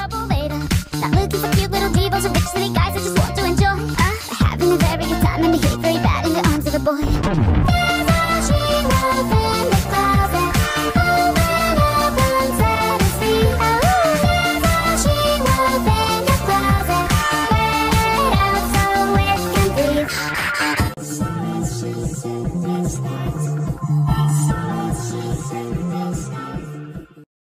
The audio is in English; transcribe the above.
trouble later. Not looking for cute little divas or rich city guys that just want to enjoy. Having a very good time and behave very bad in the arms of a boy.